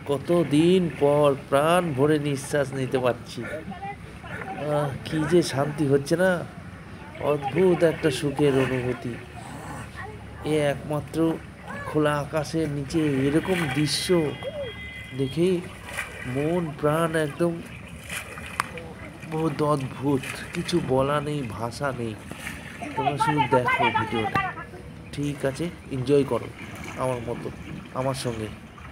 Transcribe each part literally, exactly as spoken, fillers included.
কতদিন পর প্রাণ ভরে নিঃশ্বাস নিতে পারছি। কি যে শান্তি হচ্ছে না, অদ্ভুত একটা সুখের অনুভূতি। এ একমাত্র খোলা আকাশের নিচে এরকম দৃশ্য দেখেই মন প্রাণ একদম বহুত অদ্ভুত, কিছু বলা নেই, ভাষা নেই। তোমরা শুধু দেখো ভিডিওটা, ঠিক আছে? এনজয় করো আমার মতো, আমার সঙ্গে।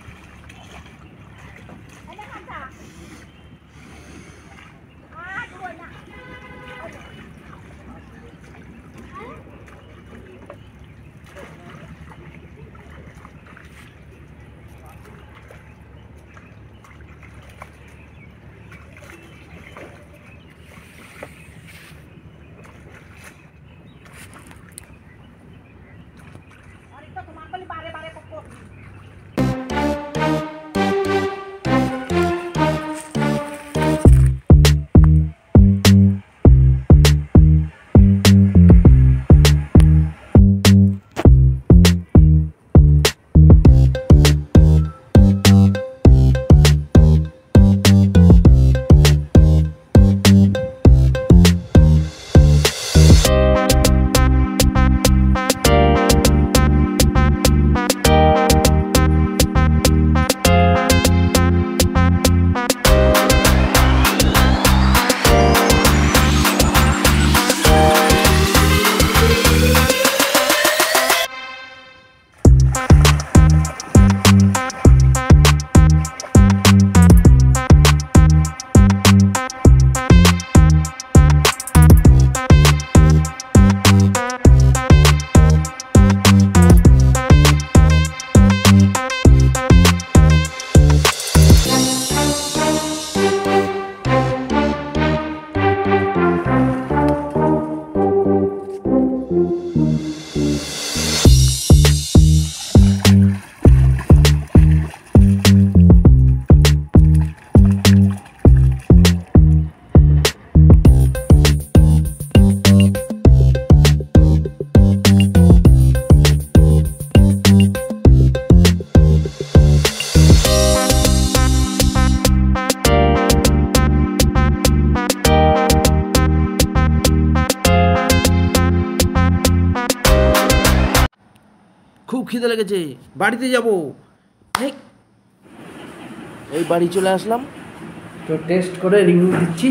খুব খিদে লেগেছে, বাড়িতে যাব। এই বাড়ি চলে আসলাম, তো টেস্ট করে রিভিউ দিচ্ছি।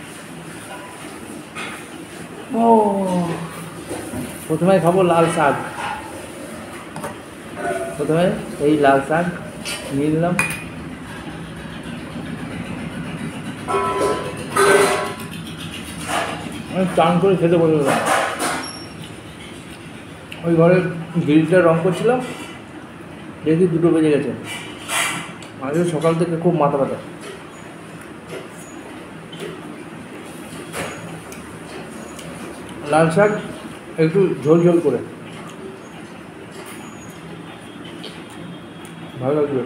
ও প্রথমে খাবো লাল শাক। প্রথমে এই লাল শাক নিয়ে নিলাম। আমি চান করে খেতে বসে গেলাম। ওই ঘরে গ্রিলটা রং করছিলাম, দেখি দুটো বেজে গেছে। আজকে সকাল থেকে খুব মাথা ব্যথা। লাল শাক একটু ঝোল ঝোল করে ভালো লাগবে।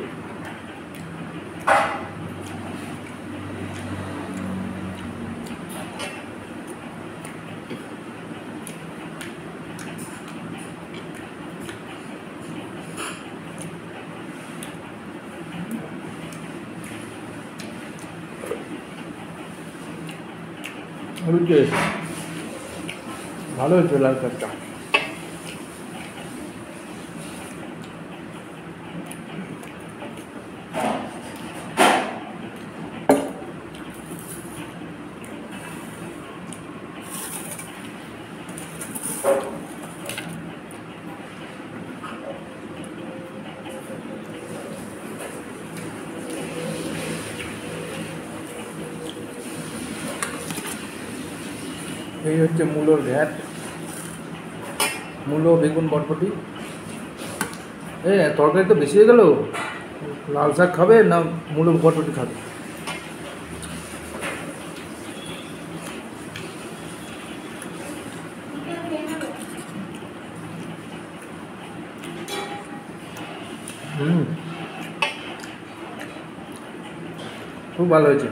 ভালো হয়েছে লাল শাকটা। এই হচ্ছে মূলোর ঘ্যাট, মূলো, বেগুন, বরবটি। এই তরকারি তো বেশি হয়ে গেল। লাল শাক খাবে না মূলো বরবটি খাবে? হুম, খুব ভালো হয়েছে।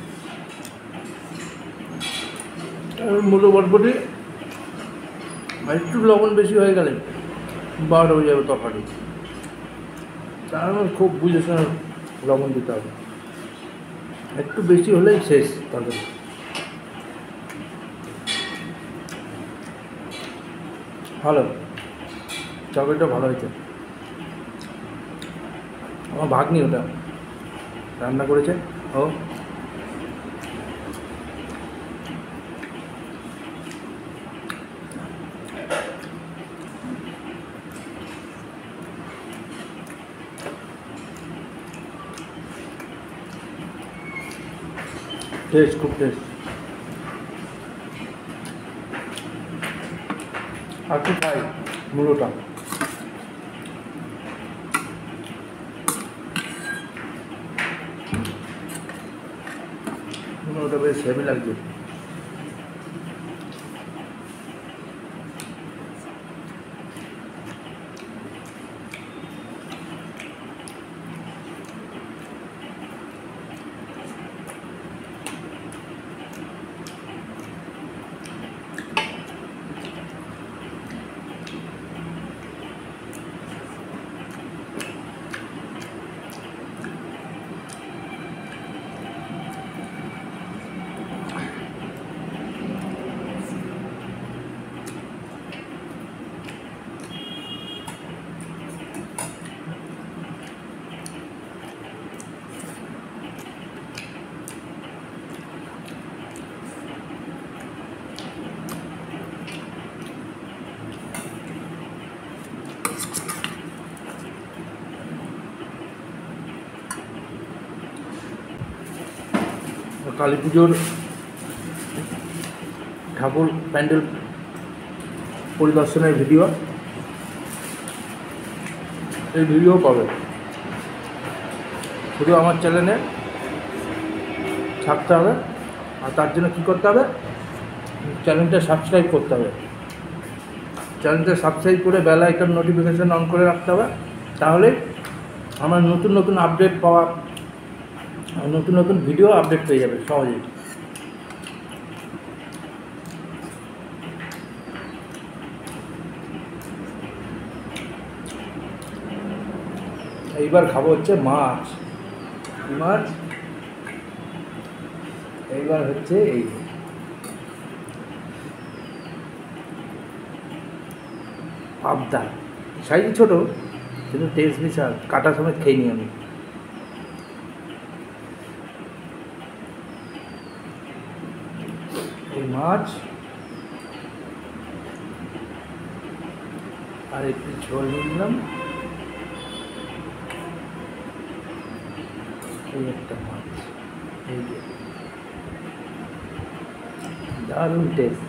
মূলো বরবটি একটু লবণ বেশি হয়ে গেলে বারোটা হয়ে যাবে তরকারি। তার খুব বুঝে শোনা লবণ দিতে হবে, একটু বেশি হলেই শেষ তরকারি। ভালো, তরকারিটা ভালো হয়েছে। আমার ভাগ্নি ওটা রান্না করেছে, ও টেস্ট, খুব টেস্ট। আর একটু খাই মূলোটা, মূলোটা বেশ হেভি লাগছে। কালী পুজোর ঠাকুর প্যান্ডেল পরিদর্শনের ভিডিও, এই ভিডিও পাবে শুধু আমার চ্যানেলে ছাড়তে হবে। আর তার জন্য কী করতে হবে, চ্যানেলটা সাবস্ক্রাইব করতে হবে। চ্যানেলটা সাবস্ক্রাইব করে বেল আইকন নোটিফিকেশান অন করে রাখতে হবে, তাহলে আমার নতুন নতুন আপডেট পাওয়া, নতুন নতুন ভিডিও আপডেট পেয়ে যাবে সহজেই। এইবার খাবো হচ্ছে মাছ, মাছ এইবার হচ্ছে এই পাবদা, সাইজ ছোটো কিন্তু টেস্ট বিশাল, কাটা সমেত খেয়ে নিই আমি। এই মাছ আর একটু ঝোল নিলাম, এই একটা মাছ, এই যে দারুণ টেস্ট।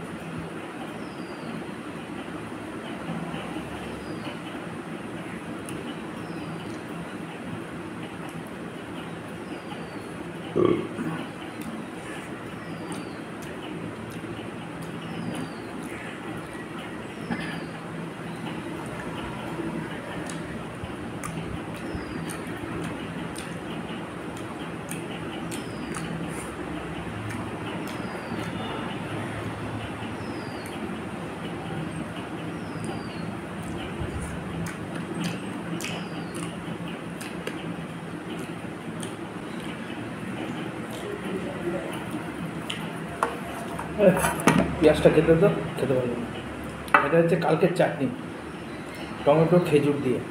পেঁয়াজটা খেতে তো খেতে পারবো না। এটা হচ্ছে কালকের চাটনি, টমেটো খেজুর দিয়ে,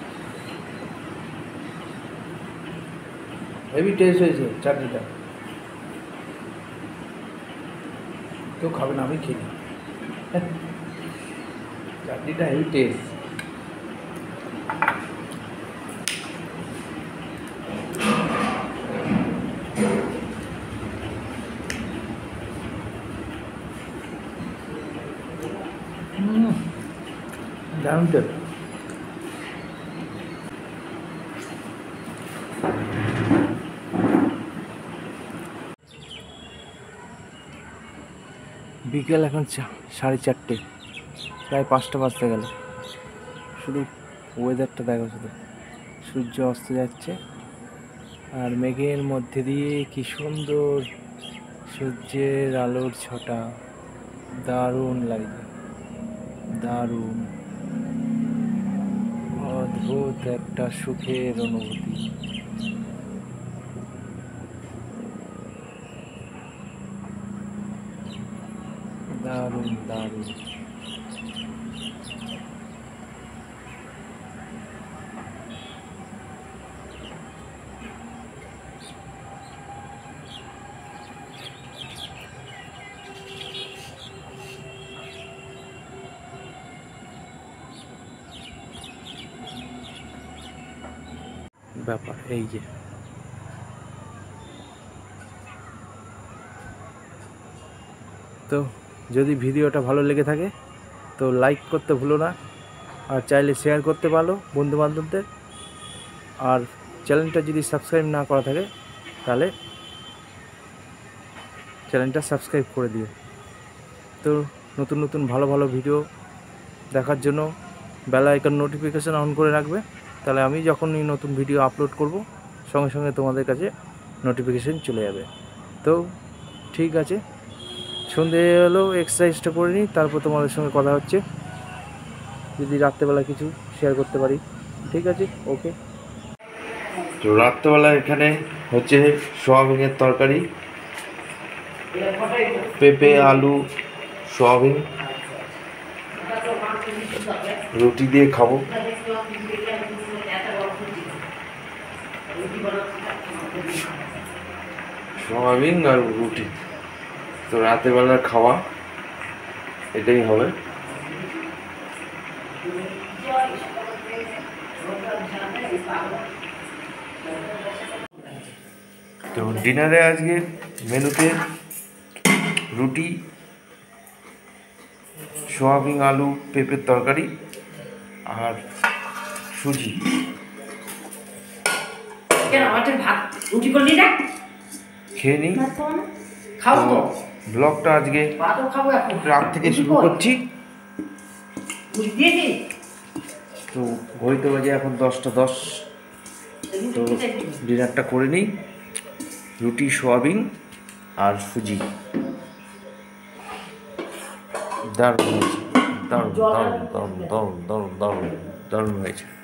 হেভি টেস্ট হয়েছে চাটনিটা। কেউ খাবে না, আমি খেয়ে নিই। চাটনিটা হেভি টেস্ট। দারুণ টেস্ট। বিকেল এখন সাড়ে চারটে, প্রায় পাঁচটা বাজতে গেল। শুধু ওয়েদারটা দেখো, শুধু সূর্য অস্ত যাচ্ছে আর মেঘের মধ্যে দিয়ে কি সুন্দর সূর্যের আলোর ছটা, দারুণ লাগছে, দারুণ অদ্ভুত একটা সুখের অনুভূতি। দারুণ দারুণ। ব্যাপার এই যে তো যদি ভিডিওটা ভালো লেগে থাকে তো লাইক করতে ভুলো না, আর চাইলে শেয়ার করতে পারো বন্ধু বান্ধবদের, আর চ্যানেলটা যদি সাবস্ক্রাইব না করা থাকে তাহলে চ্যানেলটা সাবস্ক্রাইব করে দিও। তো নতুন নতুন ভালো ভালো ভিডিও দেখার জন্য বেল আইকন নোটিফিকেশান অন করে রাখবে, তাহলে আমি যখনই নতুন ভিডিও আপলোড করব সঙ্গে সঙ্গে তোমাদের কাছে নোটিফিকেশান চলে যাবে। তো ঠিক আছে, সন্ধে হলেও এক্সারসাইজটা করে নিই, তারপর তোমাদের সঙ্গে কথা হচ্ছে, যদি রাত্রেবেলা কিছু শেয়ার করতে পারি। ঠিক আছে, ওকে। তো রাত্রেবেলা এখানে হচ্ছে সোয়াবিনের তরকারি, পেঁপে আলু সোয়াবিন, রুটি দিয়ে খাবো। সোয়াবিন আর রুটি, তো রাতের বেলার খাওয়া এটাই হবে। তো ডিনারে আজকে মেনুতে রুটি, সোয়াবিন আলু পেঁপের তরকারি আর সুজি। খেয়ে নিই, ব্লগটা আজকে রাত থেকে শুরু করছি। তো ঘড়িতে বাজে এখন দশটা দশ। তো ডিনারটা করে নিই, রুটি সোয়াবিন আর সুজি। দারুণ হয়েছে, দারুণ দারুণ দারুণ দারুণ দারুণ দারুণ দারুণ হয়েছে।